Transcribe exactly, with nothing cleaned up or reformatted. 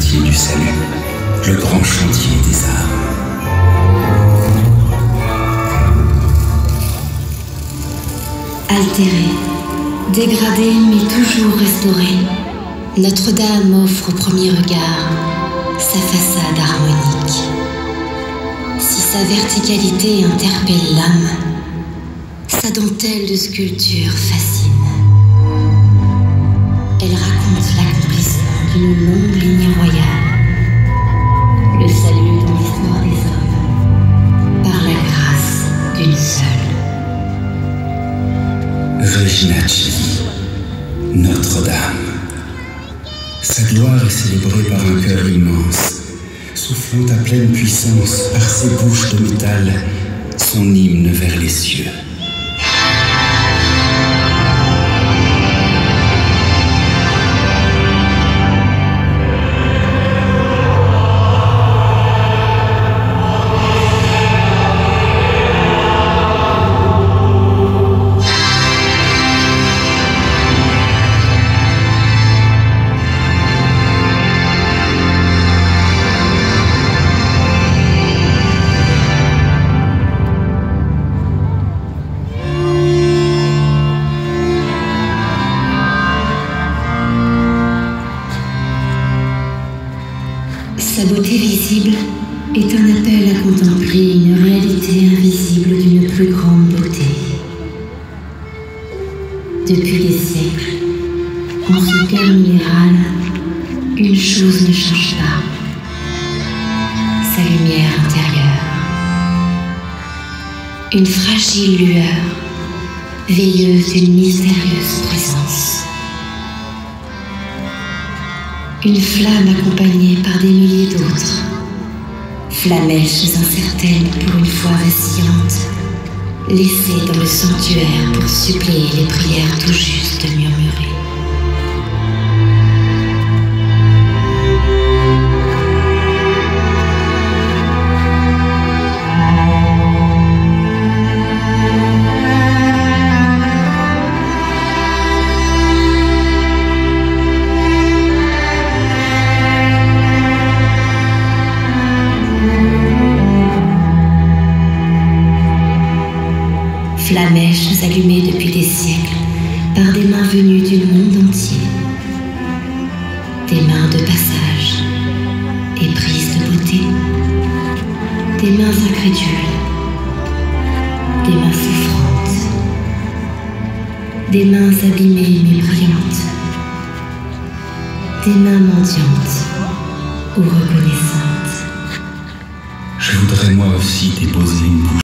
chantier du salut, le grand chantier des armes. Altérée, dégradée mais toujours restaurée, Notre-Dame offre au premier regard sa façade harmonique. Si sa verticalité interpelle l'âme, sa dentelle de sculpture fascine. Elle raconte l'accomplissement d'une longue lignée royale, le salut dans l'histoire des hommes, par la grâce d'une seule. Regina Coeli, Notre-Dame. Sa gloire est célébrée par un cœur immense, soufflant à pleine puissance par ses bouches de métal son hymne vers les cieux. Sa beauté visible est un appel à contempler une réalité invisible d'une plus grande beauté. Depuis des siècles, en ce cœur minéral, une chose ne change pas, sa lumière intérieure. Une fragile lueur, veilleuse d'une mystérieuse présence. Une flamme accompagnée par des milliers d'autres, flamèches incertaines pour une foi vacillante, laissées dans le sanctuaire pour suppléer les prières tout juste murmurées. Flamèches allumées depuis des siècles par des mains venues du monde entier. Des mains de passage, éprises de beauté. Des mains incrédules. Des mains souffrantes. Des mains abîmées mais brillantes. Des mains mendiantes ou reconnaissantes. Je voudrais moi aussi déposer une bouche